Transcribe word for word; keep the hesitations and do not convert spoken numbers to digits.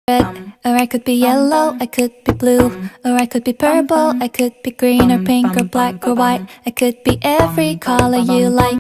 red, or I could be yellow, I could be blue, or I could be purple, I could be green or pink or black or white. I could be every color you like.